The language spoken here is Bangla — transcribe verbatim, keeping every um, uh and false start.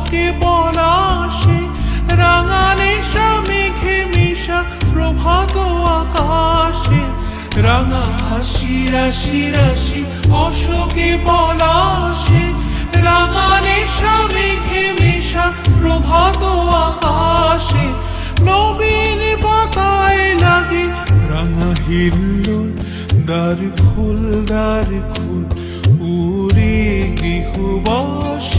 অশোকে পলাশে রাঙা নেশা মেঘে মিশা প্রভাত আকাশে রাঙা হাসি রাশি রাশি অশোকে পলাশে রাঙা নেশা মেঘে মিশা প্রভাত আকাশে নবীন পাতায় লাগে রাঙা হিল্লোল দ্বার খুল দ্বার খুল উড়ে গৃহবাস